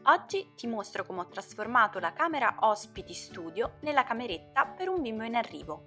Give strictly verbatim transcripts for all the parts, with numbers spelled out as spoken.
Oggi ti mostro come ho trasformato la camera ospiti studio nella cameretta per un bimbo in arrivo.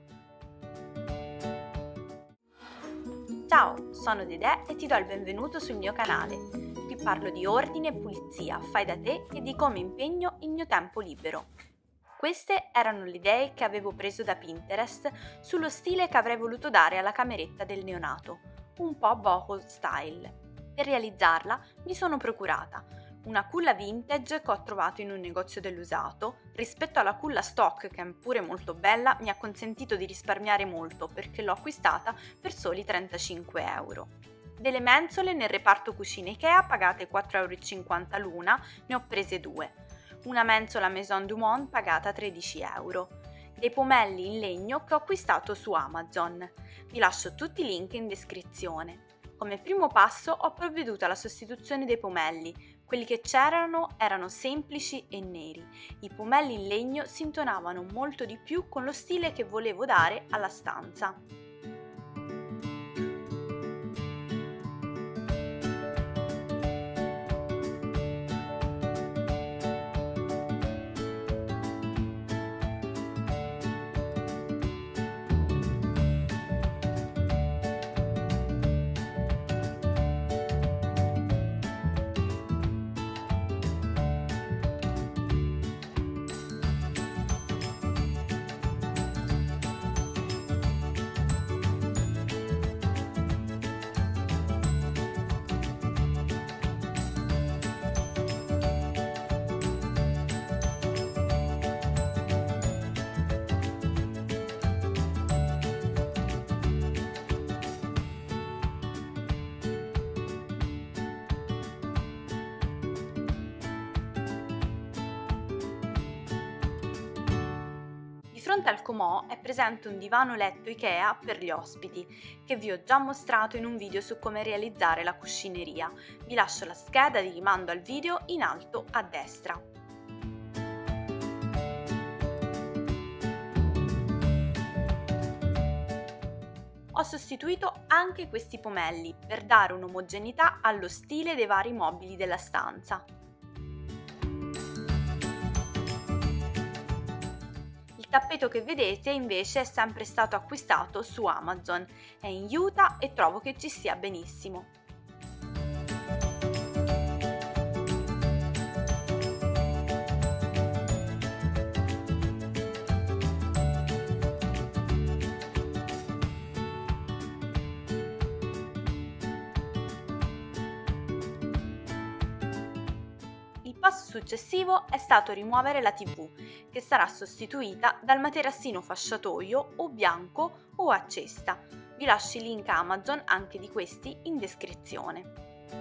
Ciao, sono Dedè e ti do il benvenuto sul mio canale. Qui parlo di ordine e pulizia, fai da te e di come impegno il mio tempo libero. Queste erano le idee che avevo preso da Pinterest sullo stile che avrei voluto dare alla cameretta del neonato, un po' boho style. Per realizzarla mi sono procurata una culla vintage che ho trovato in un negozio dell'usato. Rispetto alla culla stock, che è pure molto bella, mi ha consentito di risparmiare molto perché l'ho acquistata per soli trentacinque euro. Delle mensole nel reparto cucine Ikea pagate quattro euro e cinquanta l'una, ne ho prese due. Una mensola Maison du Monde pagata tredici euro. Dei pomelli in legno che ho acquistato su Amazon. Vi lascio tutti i link in descrizione. Come primo passo ho provveduto alla sostituzione dei pomelli. Quelli che c'erano erano semplici e neri. I pomelli in legno si intonavano molto di più con lo stile che volevo dare alla stanza. Di fronte al comò è presente un divano letto Ikea per gli ospiti, che vi ho già mostrato in un video su come realizzare la cuscineria. Vi lascio la scheda di rimando al video in alto a destra. Ho sostituito anche questi pomelli per dare un'omogeneità allo stile dei vari mobili della stanza. Il tappeto che vedete invece è sempre stato acquistato su Amazon, è in juta e trovo che ci stia benissimo. Il passo successivo è stato rimuovere la tivù, che sarà sostituita dal materassino fasciatoio o bianco o a cesta. Vi lascio il link Amazon anche di questi in descrizione.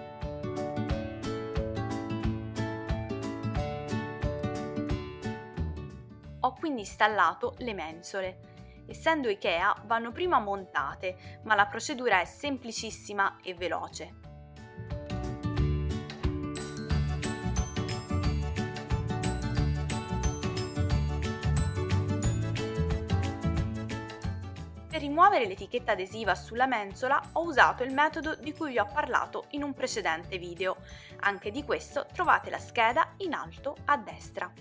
Ho quindi installato le mensole. Essendo Ikea vanno prima montate, ma la procedura è semplicissima e veloce. Per rimuovere l'etichetta adesiva sulla mensola ho usato il metodo di cui vi ho parlato in un precedente video. Anche di questo trovate la scheda in alto a destra.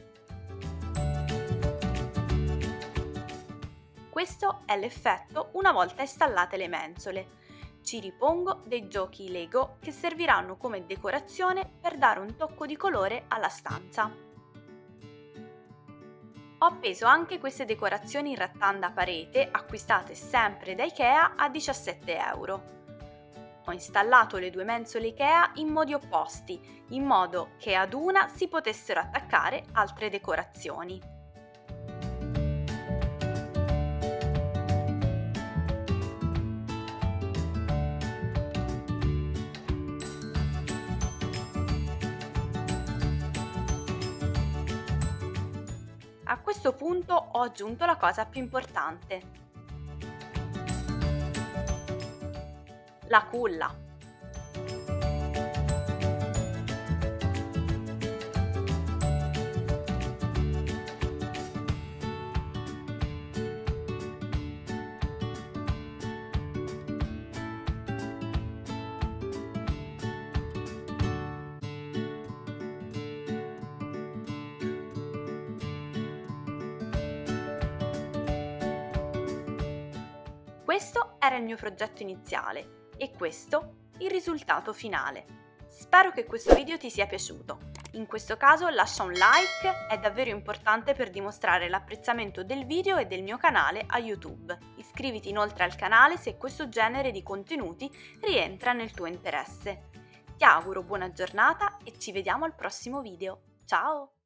Questo è l'effetto una volta installate le mensole. Ci ripongo dei giochi Lego che serviranno come decorazione per dare un tocco di colore alla stanza. Ho appeso anche queste decorazioni in rattanda a parete, acquistate sempre da Ikea a diciassette euro. Ho installato le due mensole Ikea in modi opposti, in modo che ad una si potessero attaccare altre decorazioni. A questo punto ho aggiunto la cosa più importante: la culla. Questo era il mio progetto iniziale e questo il risultato finale. Spero che questo video ti sia piaciuto. In questo caso lascia un like, è davvero importante per dimostrare l'apprezzamento del video e del mio canale a YouTube. Iscriviti inoltre al canale se questo genere di contenuti rientra nel tuo interesse. Ti auguro buona giornata e ci vediamo al prossimo video. Ciao!